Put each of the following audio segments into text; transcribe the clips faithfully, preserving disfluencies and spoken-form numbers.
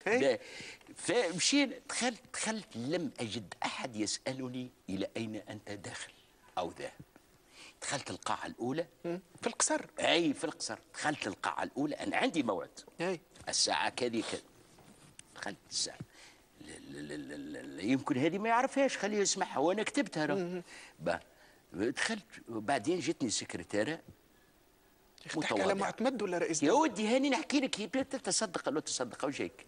فمشينا دخلت دخلت لم اجد احد يسالني الى اين انت داخل او ذاهب. دخلت القاعه الاولى في القصر. اي في القصر. دخلت القاعه الاولى، انا عندي موعد اي الساعه كذي كذا. دخلت الساعه لا لا لا لا لا يمكن هذه ما يعرفهاش، خليه يسمعها وانا كتبتها راه. دخلت وبعدين جتني سكرتيره تحكي على معتمد ولا رئيس يا ودي هاني نحكي لك تصدق ولا تصدق وجهك.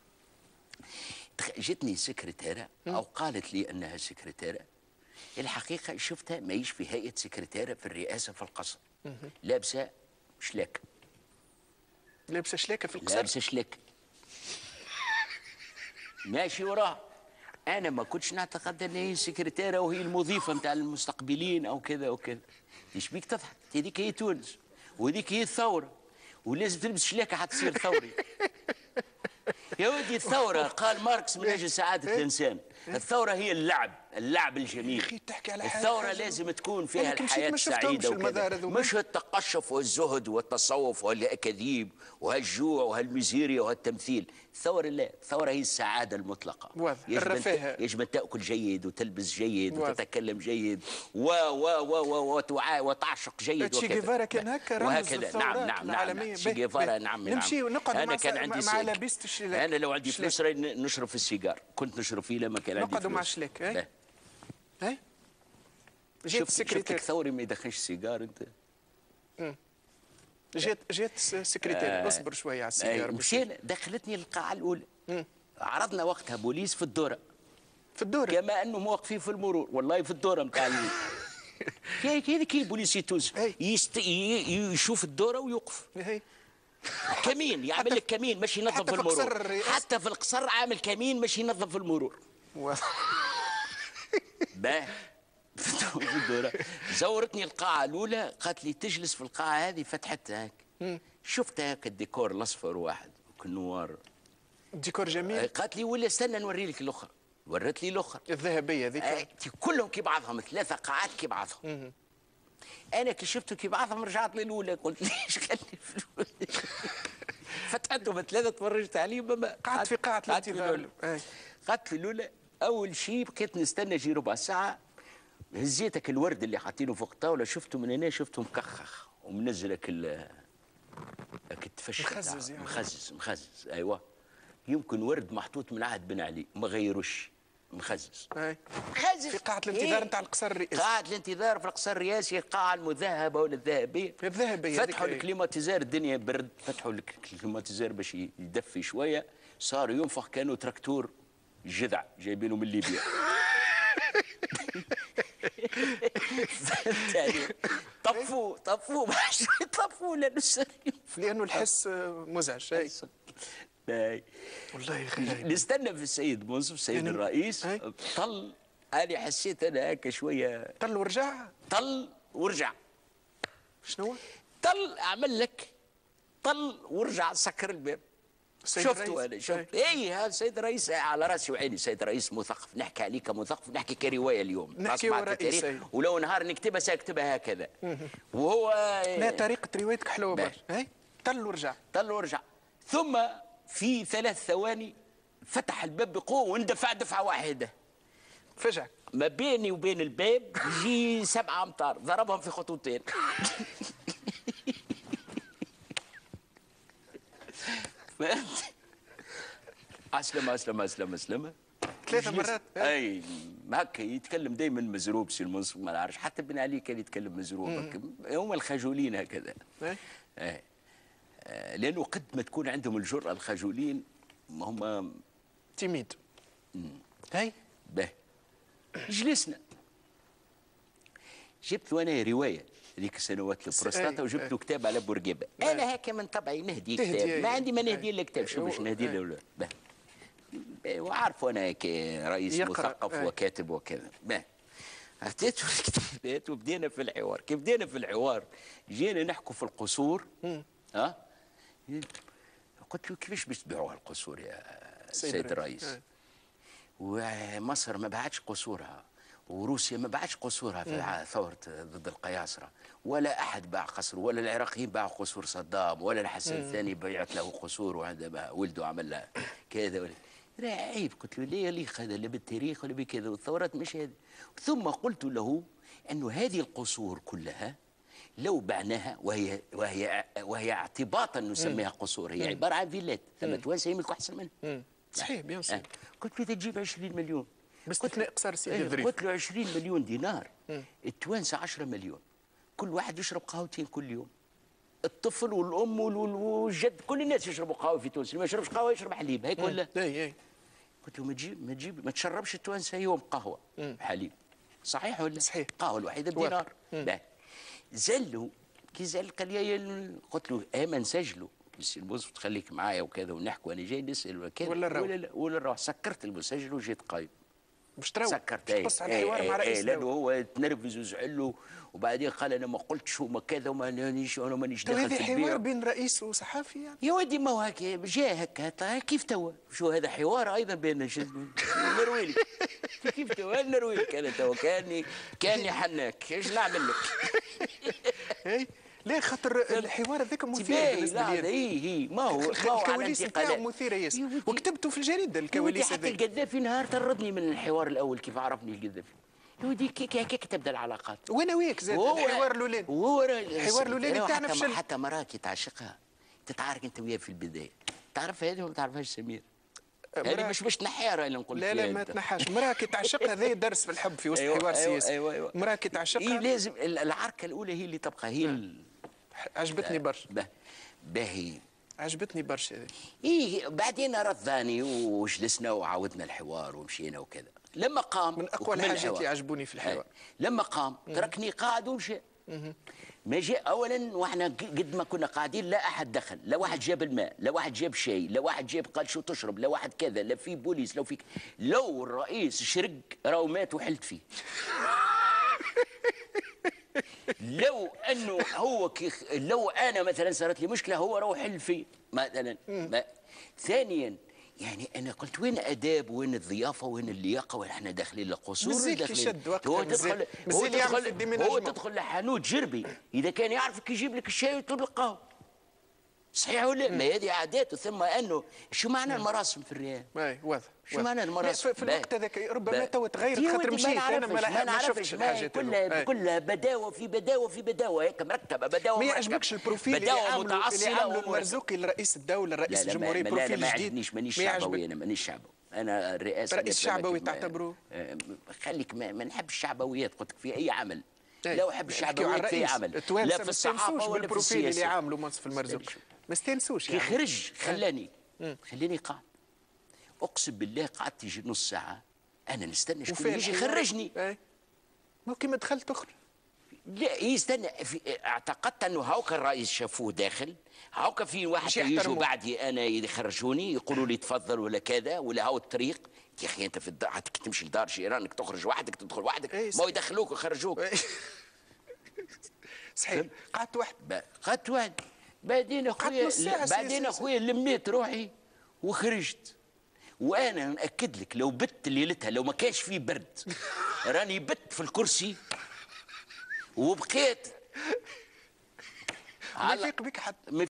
جتني سكرتيره او قالت لي انها سكرتيره، الحقيقه شفتها ماهيش في هيئه سكرتيره في الرئاسه في القصر. لابسه شلاك. لابسه شلاكه في القصر؟ لابسه شلاك ماشي وراها. انا ما كنتش نعتقد ان هي سكرتيره وهي المضيفه نتاع المستقبلين او كذا وكذا. ايش بيك تضحك؟ هذيك هي تونس وهذيك هي الثوره، ولازم تلبس شلاكه حتى تصير ثوري. يا ودي الثوره قال ماركس من اجل سعاده الانسان، الثوره هي اللعب، اللعب الجميل. اخي تحكي على حاجه الثوره لازم تكون فيها الحياه السعيده وكذا، مش التقشف والزهد والتصوف والاكاذيب وهالجوع وهالميزيريا وهالتمثيل. الثوره لا، الثوره هي السعاده المطلقه. الرفاهه. يجب ان تاكل جيد وتلبس جيد وتتكلم جيد و و و وتعشق جيد تشي جيفارا كان هكا رمز الثورات نعم نعم العالميه. نعم تشي جيفارا نعم نمشي ونقعد انا كان عندي مع لابسه الشلاك. انا لو عندي فلوس نشرب في السيجار، كنت نشرب فيه لما كان عندي فلوس. نقعدوا مع الشلاك. اي اي جيت سكرتير ثوري ما يدخنش سيجار انت. امم جات جات سكرتير. آه اصبر شويه على السيجار. مشينا دخلتني القاعه الاولى. مم. عرضنا وقتها بوليس في الدوره. في الدوره كما انه موقفين في المرور، والله في الدوره نتاع هذيك هي البوليسي التونسي يست... يشوف الدوره ويوقف. هي. كمين يعمل لك كمين ماشي ينظف في المرور. حتى في القصر عامل كمين ماشي ينظف في المرور. باه في الدوره. زورتني القاعه الاولى، قالت لي تجلس في القاعه هذه، فتحتها هيك شفت هيك الديكور الاصفر واحد كنوار. الديكور جميل. قالت لي ولا استنى نوري لك الاخرى. ورت لي الاخرى الذهبيه ذيك. كلهم كي بعضهم، ثلاثه قاعات كي بعضهم. انا كي شفتهم كي بعضهم رجعت للاولى، قلت ليش خلي فلوس. فتحتهم ثلاثه تفرجت عليهم. قعدت في قاعه الانتظار. قعدت في الاولى. اول شيء بقيت نستنى شي ربع ساعه، هزيتك الورد اللي حاطينه فوق الطاوله، شفته من هنا شفته مكخخ ومنزلك ال التفشخ مخزز يعني. مخزز مخزز ايوه. يمكن ورد محطوط من عهد بن علي ما غيروش، مخزز. اي مخزز في قاعه الانتظار نتاع إيه؟ القصر الرئاسي. قاعه الانتظار في القصر الرئاسي، القاعه المذهبه ولا الذهبيه؟ الذهبيه. فتحوا الكليماتيزار، الدنيا برد، فتحوا الكليماتيزار باش يدفي شويه، صار ينفخ كانوا تراكتور جذع جايبينه من ليبيا. طفوا طفوا باش طفوا لانه لانه الحس مزعج. اي باي والله خير. نستنى في السيد منصف السيد يعني الرئيس. هي. طل انا حسيت انا هكا شويه. طل ورجع. طل ورجع. شنو؟ طل اعمل لك طل ورجع سكر الباب. شفته انا شفت. اي هذا السيد الرئيس على راسي وعيني، سيد رئيس مثقف، نحكي عليه كمثقف، نحكي كروايه اليوم. نحكي رئيس. ولو نهار نكتبها ساكتبها هكذا. وهو لا طريقه روايتك حلوه برشا. اي طل ورجع. طل ورجع. ثم في ثلاث ثواني فتح الباب بقوه واندفع دفعه واحده. فجأة ما بيني وبين الباب يجي سبعة امتار، ضربهم في خطوتين. فهمت؟ اسلم اسلم اسلم اسلم ثلاث مرات. اي هكا يتكلم دائما مزروب سي المنصف، ما نعرفش حتى بن علي كان يتكلم مزروب هكا، هم الخجولين هكذا. اي اي لانه قد ما تكون عندهم الجرأه الخجولين ما هم تيميد. هاي به جلسنا، جبت وانا روايه ذيك السنوات البروستاتا وجبت له كتاب على بورقيبه. انا هكا من طبعي نهدي كتاب، ما عندي ما نهدي الا كتاب، شو باش نهدي له؟ وعارف انا رئيس مثقف وكاتب وكذا. اعطيته الكتابات وبدينا في الحوار. كيف بدينا في الحوار جينا نحكوا في القصور. ها قلت له كيفاش باش تبيعوها القصور يا سيد الرئيس؟ ومصر ما باعتش قصورها، وروسيا ما باعتش قصورها في ثورة ضد القياصرة، ولا أحد باع قصر، ولا العراقيين باعوا قصور صدام، ولا الحسن الثاني بيعت له قصور وعندما ولده عمل له كذا ولا لا عيب. قلت له ليه يليق هذا لا بالتاريخ ولا بكذا، والثورات مش هذه. ثم قلت له أنه هذه القصور كلها لو بعناها، وهي وهي وهي اعتباطا نسميها قصور، هي عبارة عن فيلات، ثم توانسة يملكوا أحسن منها. صحيح بيان سور. قلت له تجيب عشرين مليون باستثناء قصار سيدي ايه الظريف. قلت له عشرين مليون دينار، التوانسه عشرة مليون، كل واحد يشرب قهوتين كل يوم، الطفل والام والجد كل الناس يشربوا قهوه في تونس، اللي ما يشربش قهوه يشرب حليب، هيك ولا؟ اي اي. قلت له ما تجيب ما تجيب ما تشربش التوانسه يوم قهوه حليب، صحيح ولا؟ صحيح. القهوه الوحيده بدينار. زلوا كي زل قال لي، قلت له اما نسجلوا بس الموظف تخليك معايا وكذا ونحكي وانا جاي نسال وكذا ولا نروح ولا لا ولا نروح. سكرت المسجل وجيت قايم. مش تروح سكرت مش تقص على الحوار مع رئيس الدوله، لانه هو تنرفز وزعل له، وبعدين قال انا ما قلتش وما كذا وما مانيش انا مانيش داخل في البيع. حوار بين رئيس وصحافي يعني. يا ودي ما هو هيك جاء هكا كيف توا، شو هذا حوار ايضا بين نرويلك كيف توا نرويلك انا توا كاني كاني حناك ايش نعمل لك؟ اي ليه خاطر الحوار هذاك مثير بالنسبه لي. اي اي ما هو الكواليس نتاعو مثيره ياسر، وكتبته في الجريده الكواليس هذيك. حتى القذافي نهار طردني من الحوار الاول كيف عرفني القذافي. يا ودي كيك هكاك تبدا العلاقات. وانا وياك زاد الحوار الاولاني. وهو الحوار الاولاني تاعنا حتى, فشل. حتى مراكي تعشقها تتعارك انت وياه في البدايه. تعرف هذه ولا ما تعرفهاش سمير؟ هذه مش باش تنحيها راهي نقول. لا لا ما تنحاش. مراه كي تعشقها هذا درس في الحب في وسط أيوة حوار أيوة سياسي. أيوة أيوة. مراه كي تعشقها إيه لازم العركه الاولى هي اللي تبقى هي ال... عجبتني برشا. باهي عجبتني برشا هذه. ايه بعدين رضاني وجلسنا وعاودنا الحوار ومشينا وكذا. لما قام من اقوى الحاجات اللي عجبوني في الحوار. لما قام تركني قاعد ومشى. ما جاء اولا واحنا قد ما كنا قاعدين لا احد دخل، لا واحد جاب الماء، لا واحد جاب شاي، لا واحد جاب قال شو تشرب، لا واحد كذا، لا في بوليس، لو في لو الرئيس شرق راهو مات وحلت فيه. لو انه هو كي لو انا مثلا صارت لي مشكله هو راهو حل فيه مثلا. ما ثانيا يعني انا قلت وين اداب وين الضيافه وين اللياقه وين احنا داخلين القصور مازال يشد وقت. هو تدخل هو تدخل هو تدخل تدخل لحانوت جربي اذا كان يعرفك يجيب لك الشاي ويطلب لك قهوه. صحيح ولا ما هذه عادات. ثم انه شو معنى المراسم في الرياض؟ اي واضح. شو معنى المراسم؟ في الوقت هذاك ربما تو تغيرت خاطر مشيت انا ما, ما شفتش الحاجات كلها كلها بداوه في بداوه في بداوه هيك مرتبه بداوه. ما يعجبكش البروفيل اللي عامله اللي عامله المرزوقي لرئيس الدوله رئيس الجمهوريه بروفيل جديد؟ ما يعجبنيش مانيش شعبوي انا مانيش شعبوي. انا الرئاسه رئيس شعبوي تعتبره؟ خليك ما, ما نحبش الشعبويات قلت لك في اي عمل. لا احب الشعبويات في اي عمل. لا في الصحافه ولا في البروفيل اللي عامله منصف المرزوقي ما استانسوش يعني. كي خرج خلاني خلاني قاعد اقسم بالله قعدت يجي نص ساعه انا نستنى شكون يجي يخرجني. ممكن ما دخلت اخرى. لا يستنى في اعتقدت انه هاوك الرئيس شافوه داخل، هاوك في واحد يجوا بعدي انا يخرجوني يقولوا لي تفضل ولا كذا ولا هاو الطريق. يا اخي انت في الدار تمشي لدار جيرانك تخرج وحدك تدخل وحدك ما يدخلوك ويخرجوك. صحيح. قعدت واحد قعدت واحد بعدين اخويا بعدين اخويا لميت روحي وخرجت. وانا ناكد لك لو بت ليلتها لو ما كانش فيه برد راني بت في الكرسي وبقيت ما يفيق بك حتى.